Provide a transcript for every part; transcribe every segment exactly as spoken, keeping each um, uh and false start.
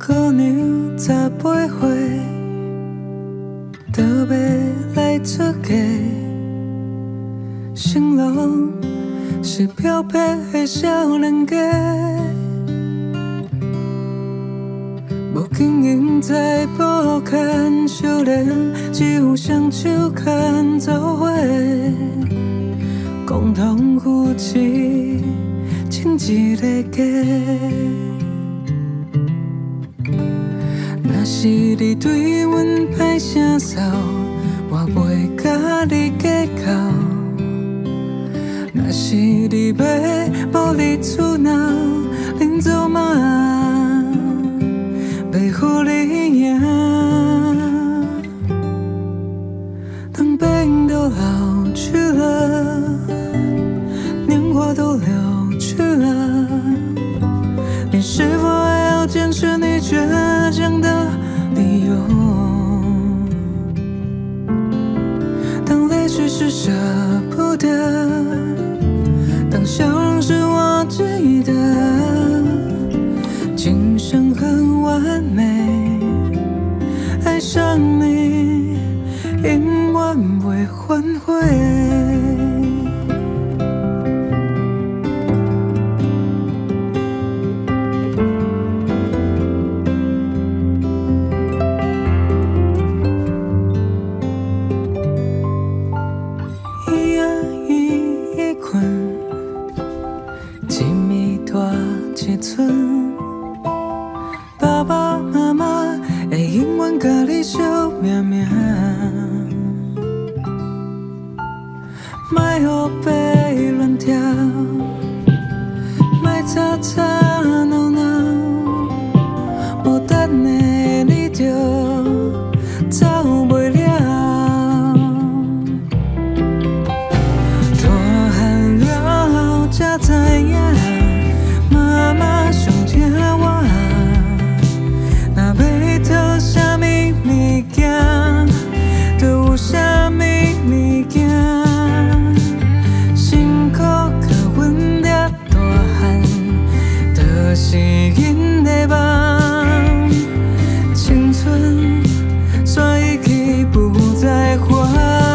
姑娘十八岁，倒要来出嫁，成龙是漂泊的少年家。 无经营在步牵少年，只有双手牵做伙，共同扶持亲一个家。若是你对阮歹声扫，我袂甲你计较；若是你要无你厝闹，恁做嘛？ 袂予你赢，当背影都老去了，年华都流去了，你是否还要坚持你倔强的理由？当泪水是舍不得，当笑容是我记得。 今生很完美，爱上你，永远袂反悔。伊呀伊伊困，一暝大一寸。 爸爸妈妈会永远甲你笑命命，莫予背乱跳，莫吵吵闹闹，无等的你就走袂了。大汉了才知影，妈妈上疼我。 要啥物物件，就有啥物物件。辛苦甲阮掠大汉，就是因的梦。青春算已去不再还。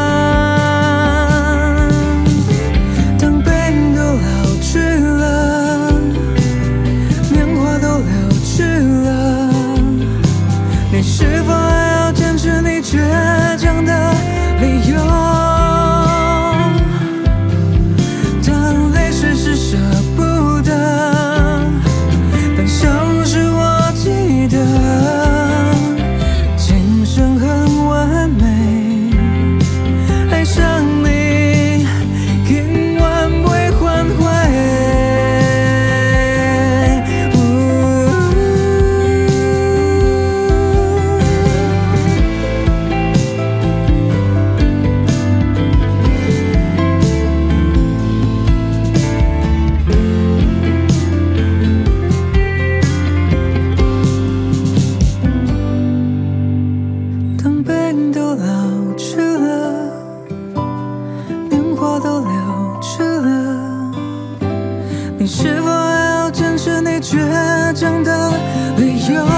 当背影都老去了，年华都流去了。 你是否还要坚持你倔强的理由？当泪水是舍不得，当笑容是我记得，今生很完美，爱上你，永远袂反悔。 都老去了，年华都流去了，你是否还要坚持你倔强的理由？